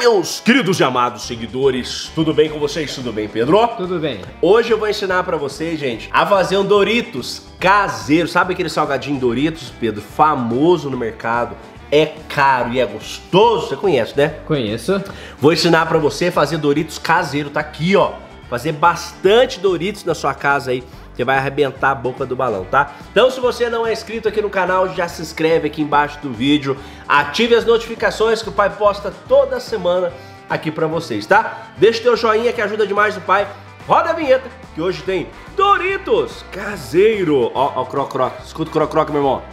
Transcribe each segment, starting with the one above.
meus queridos e amados seguidores, tudo bem com vocês? Tudo bem, Pedro? Tudo bem. Hoje eu vou ensinar pra vocês, gente, a fazer um Doritos caseiro. Sabe aquele salgadinho Doritos, Pedro? Famoso no mercado. É caro e é gostoso, você conhece, né? Conheço. Vou ensinar pra você a fazer Doritos caseiro, tá aqui, ó. Fazer bastante Doritos na sua casa aí. Você vai arrebentar a boca do balão, tá? Então, se você não é inscrito aqui no canal, já se inscreve aqui embaixo do vídeo. Ative as notificações que o pai posta toda semana aqui pra vocês, tá? Deixa o teu joinha que ajuda demais o pai. Roda a vinheta, que hoje tem Doritos caseiro. Ó, ó, croc-croc. Escuta o croc-croc, meu irmão.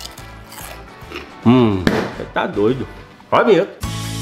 Tá doido. Roda a vinheta.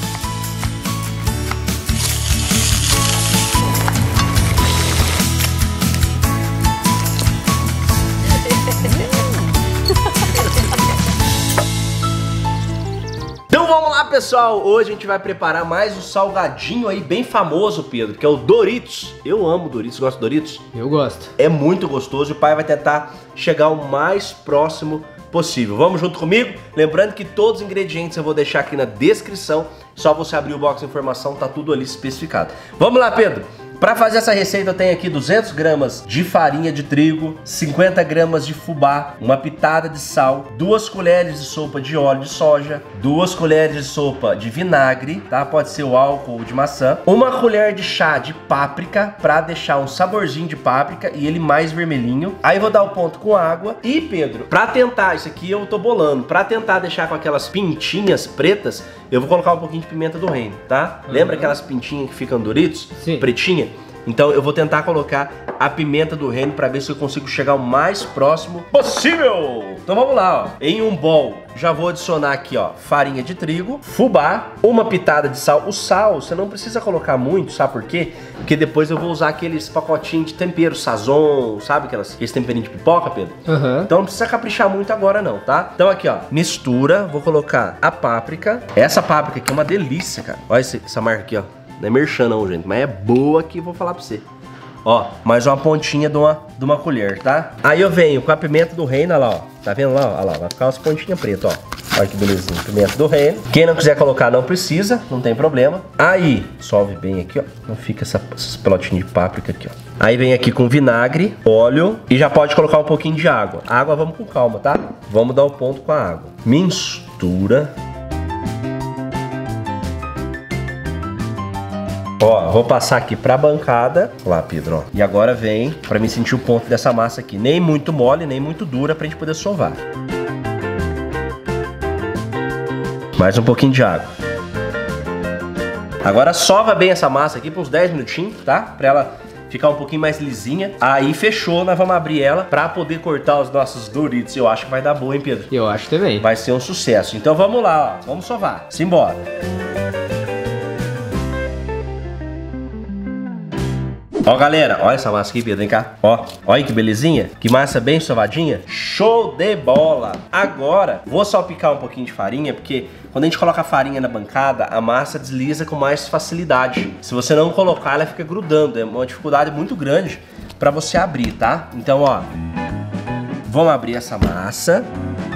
Então vamos lá, pessoal, hoje a gente vai preparar mais um salgadinho aí bem famoso, Pedro, que é o Doritos. Eu amo Doritos, gosto de Doritos? Eu gosto. É muito gostoso e o pai vai tentar chegar o mais próximo possível. Vamos junto comigo? Lembrando que todos os ingredientes eu vou deixar aqui na descrição, só você abrir o box de informação, tá tudo ali especificado. Vamos lá, Pedro! Para fazer essa receita eu tenho aqui 200 gramas de farinha de trigo, 50 gramas de fubá, uma pitada de sal, 2 colheres de sopa de óleo de soja, 2 colheres de sopa de vinagre, tá? Pode ser o álcool ou de maçã, 1 colher de chá de páprica para deixar um saborzinho de páprica e ele mais vermelhinho. Aí vou dar o ponto com água e, Pedro, para tentar, isso aqui eu tô bolando, para tentar deixar com aquelas pintinhas pretas, eu vou colocar um pouquinho de pimenta do reino, tá? Lembra aquelas pintinhas que ficam Doritos? Sim. Pretinha? Então eu vou tentar colocar a pimenta do reino para ver se eu consigo chegar o mais próximo possível. Então vamos lá, ó. Em um bowl já vou adicionar aqui, ó, farinha de trigo, fubá, 1 pitada de sal. O sal você não precisa colocar muito, sabe por quê? Porque depois eu vou usar aqueles pacotinhos de tempero, sazon, sabe aqueles temperinhos de pipoca, Pedro? Então não precisa caprichar muito agora não, tá? Então aqui, ó, mistura, vou colocar a páprica. Essa páprica aqui é uma delícia, cara. Olha essa marca aqui, ó. Não é merchan não, gente, mas é boa que vou falar pra você. Ó, mais uma pontinha de uma colher, tá? Aí eu venho com a pimenta do reino, olha lá, ó. Tá vendo lá? Olha lá, vai ficar umas pontinhas pretas, ó. Olha que belezinha, pimenta do reino. Quem não quiser colocar não precisa, não tem problema. Aí, solve bem aqui, ó. Não fica essas pelotinhas de páprica aqui, ó. Aí vem aqui com vinagre, óleo e já pode colocar um pouquinho de água. Água vamos com calma, tá? Vamos dar o ponto com a água. Mistura. Ó, vou passar aqui pra bancada. Lá, Pedro, ó. E agora vem pra mim sentir o ponto dessa massa aqui. Nem muito mole, nem muito dura pra gente poder sovar. Mais um pouquinho de água. Agora sova bem essa massa aqui por uns 10 minutinhos, tá? Pra ela ficar um pouquinho mais lisinha. Aí fechou, nós vamos abrir ela pra poder cortar os nossos Doritos. Eu acho que vai dar boa, hein, Pedro? Eu acho também. Vai ser um sucesso. Então vamos lá, ó. Vamos sovar. Simbora. Ó, galera, olha essa massa aqui, Pedro, vem cá. Ó, olha que belezinha, que massa bem sovadinha. Show de bola! Agora, vou salpicar um pouquinho de farinha, porque quando a gente coloca a farinha na bancada, a massa desliza com mais facilidade. Se você não colocar, ela fica grudando, é uma dificuldade muito grande pra você abrir, tá? Então, ó, vamos abrir essa massa.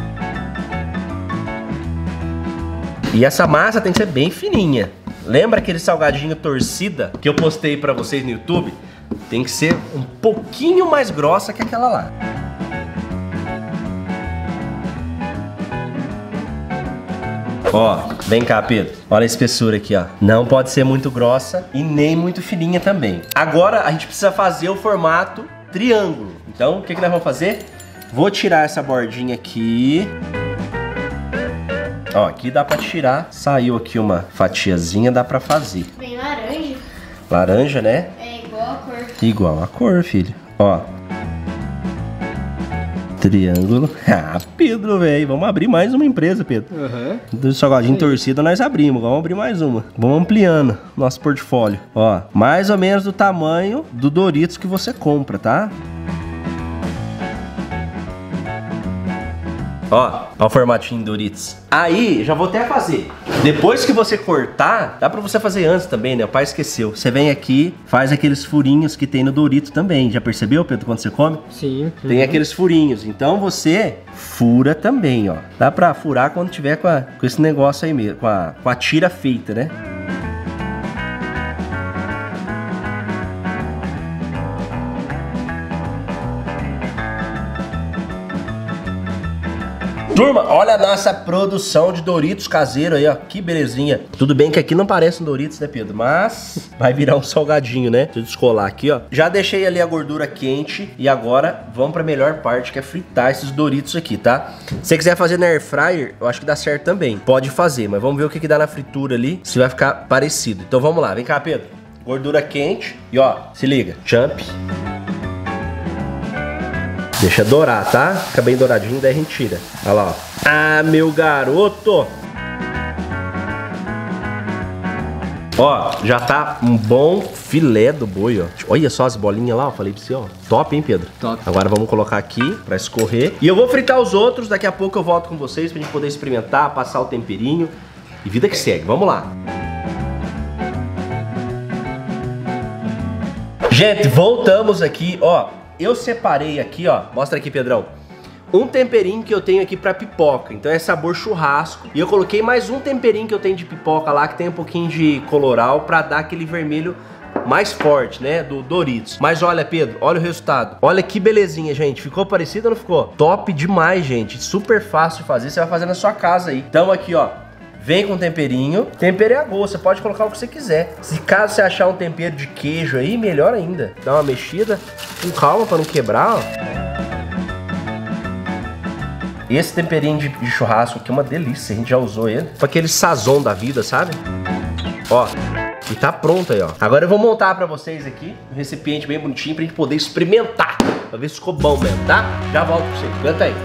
E essa massa tem que ser bem fininha. Lembra aquele salgadinho torcida que eu postei pra vocês no YouTube? Tem que ser um pouquinho mais grossa que aquela lá. Ó, vem cá, Pedro. Olha a espessura aqui, ó. Não pode ser muito grossa e nem muito fininha também. Agora a gente precisa fazer o formato triângulo. Então, o que nós vamos fazer? Vou tirar essa bordinha aqui. Ó, aqui dá pra tirar. Saiu aqui uma fatiazinha, dá pra fazer. Bem laranja. Laranja, né? É igual a cor. Igual a cor, filho. Ó. Triângulo. Ah, Pedro, velho. Vamos abrir mais uma empresa, Pedro. Do salgadinho torcida nós abrimos. Vamos abrir mais uma. Vamos ampliando nosso portfólio. Ó, mais ou menos do tamanho do Doritos que você compra, tá? Ó, o formatinho Doritos. Aí, já vou até fazer. Depois que você cortar, dá pra você fazer antes também, né? O pai esqueceu. Você vem aqui, faz aqueles furinhos que tem no Dorito também. Já percebeu, Pedro, quando você come? Sim. Tem aqueles furinhos. Então você fura também, ó. Dá pra furar quando tiver com esse negócio aí mesmo, com a tira feita, né? Turma, olha a nossa produção de Doritos caseiro aí, ó. Que belezinha. Tudo bem que aqui não parece um Doritos, né, Pedro? Mas vai virar um salgadinho, né? Deixa eu descolar aqui, ó. Já deixei ali a gordura quente e agora vamos pra melhor parte, que é fritar esses Doritos aqui, tá? Se você quiser fazer na air fryer, eu acho que dá certo também. Pode fazer, mas vamos ver o que que dá na fritura ali, se vai ficar parecido. Então vamos lá, vem cá, Pedro. Gordura quente e ó, se liga. Jump. Deixa dourar, tá? Fica bem douradinho, daí a gente tira. Olha lá, ó. Ah, meu garoto! Ó, já tá um bom filé do boi, ó. Olha só as bolinhas lá, ó. Falei pra você, ó. Top, hein, Pedro? Top. Agora vamos colocar aqui pra escorrer. E eu vou fritar os outros. Daqui a pouco eu volto com vocês pra gente poder experimentar, passar o temperinho. E vida que segue. Vamos lá. Gente, voltamos aqui, ó. Eu separei aqui, ó, mostra aqui, Pedrão, um temperinho que eu tenho aqui pra pipoca, então é sabor churrasco. E eu coloquei mais um temperinho que eu tenho de pipoca lá, que tem um pouquinho de coloral pra dar aquele vermelho mais forte, né, do Doritos. Mas olha, Pedro, olha o resultado. Olha que belezinha, gente. Ficou parecido ou não ficou? Top demais, gente. Super fácil de fazer, você vai fazer na sua casa aí. Então aqui, ó. Vem com temperinho. Tempero é a gosto, você pode colocar o que você quiser. Se caso você achar um tempero de queijo aí, melhor ainda. Dá uma mexida com calma pra não quebrar, ó. Esse temperinho de churrasco aqui é uma delícia, a gente já usou ele. Pra aquele sazon da vida, sabe? Ó, e tá pronto aí, ó. Agora eu vou montar pra vocês aqui um recipiente bem bonitinho pra gente poder experimentar. Pra ver se ficou bom mesmo, tá? Já volto pra vocês, aguenta aí.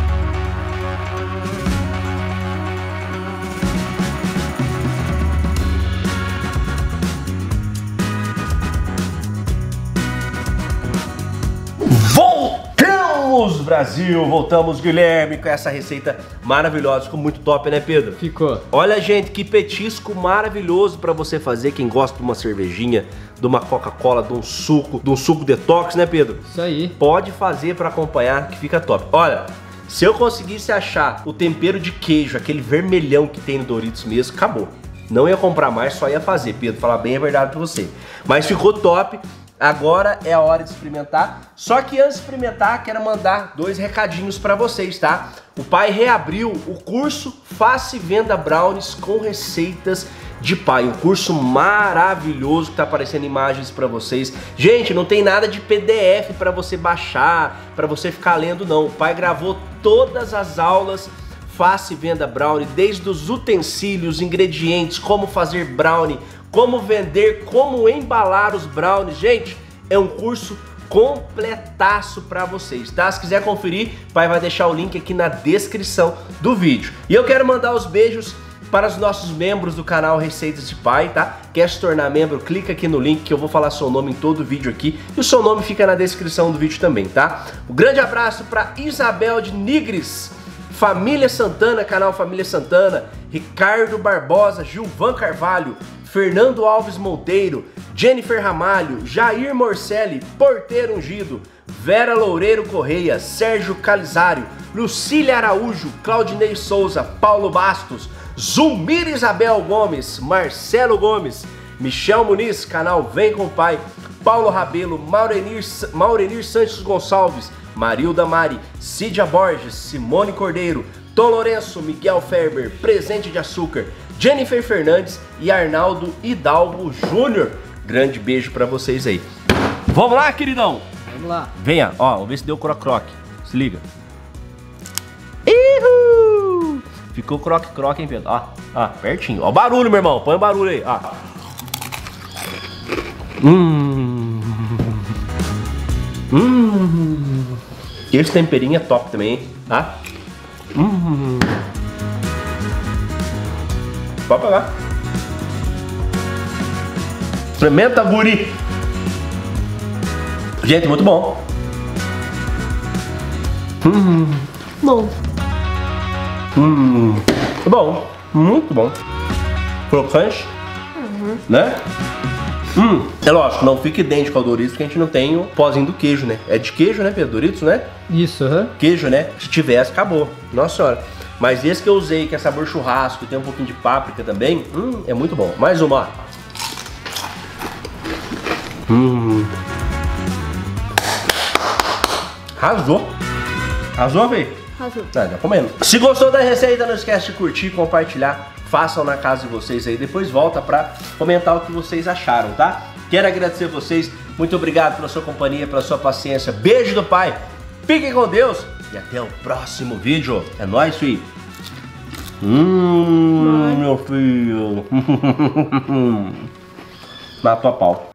Voltamos, Brasil! Voltamos, Guilherme, com essa receita maravilhosa. Ficou muito top, né, Pedro? Ficou. Olha, gente, que petisco maravilhoso pra você fazer. Quem gosta de uma cervejinha, de uma Coca-Cola, de um suco detox, né, Pedro? Isso aí. Pode fazer pra acompanhar, que fica top. Olha, se eu conseguisse achar o tempero de queijo, aquele vermelhão que tem no Doritos mesmo, acabou. Não ia comprar mais, só ia fazer, Pedro. Falar bem a verdade pra você. Mas ficou top. Agora é a hora de experimentar. Só que antes de experimentar, quero mandar 2 recadinhos pra vocês, tá? O pai reabriu o curso Faça e Venda Brownies com receitas de pai. Um curso maravilhoso que tá aparecendo imagens pra vocês. Gente, não tem nada de PDF pra você baixar, pra você ficar lendo, não. O pai gravou todas as aulas Faça e Venda Brownie, desde os utensílios, ingredientes, como fazer brownie, como vender, como embalar os brownies. Gente, é um curso completaço pra vocês, tá? Se quiser conferir, o pai vai deixar o link aqui na descrição do vídeo. E eu quero mandar os beijos para os nossos membros do canal Receitas de Pai, tá? Quer se tornar membro? Clica aqui no link que eu vou falar seu nome em todo o vídeo aqui. E o seu nome fica na descrição do vídeo também, tá? Um grande abraço para Isabel de Nigres, Família Santana, canal Família Santana, Ricardo Barbosa, Gilvan Carvalho, Fernando Alves Monteiro, Jennifer Ramalho, Jair Morcelli, Porteiro Ungido, Vera Loureiro Correia, Sérgio Calizário, Lucília Araújo, Claudinei Souza, Paulo Bastos, Zulmir Isabel Gomes, Marcelo Gomes, Michel Muniz, canal Vem com o Pai, Paulo Rabelo, Maurenir Santos Gonçalves, Marilda Mari, Cídia Borges, Simone Cordeiro, Tom Lourenço, Miguel Ferber, Presente de Açúcar, Jennifer Fernandes e Arnaldo Hidalgo Júnior. Grande beijo pra vocês aí. Vamos lá, queridão? Vamos lá. Venha, ó, vamos ver se deu croque-croque. Se liga. Ihu! Ficou croque-croque, hein, Pedro? Ó, pertinho. Ó o barulho, meu irmão. Põe o barulho aí, ó. Esse temperinho é top também, hein? Tá? Pode pegar. Experimenta, guri. Gente, muito bom. Bom. Bom. Muito bom. Crocante. Né? É lógico, não fica idêntico ao Doritos, porque a gente não tem o pozinho do queijo, né? É de queijo, né, Pedro? Doritos, né? Isso, Queijo, né? Se tivesse, acabou. Nossa senhora. Mas esse que eu usei, que é sabor churrasco, tem um pouquinho de páprica também, é muito bom. Mais uma, ó. Arrasou. Arrasou, velho. Azul. Tá comendo. Se gostou da receita, não esquece de curtir, compartilhar. Façam na casa de vocês aí. Depois volta pra comentar o que vocês acharam, tá? Quero agradecer vocês. Muito obrigado pela sua companhia, pela sua paciência. Beijo do pai. Fiquem com Deus. E até o próximo vídeo. É nóis, filho. Meu filho. Matou a pau.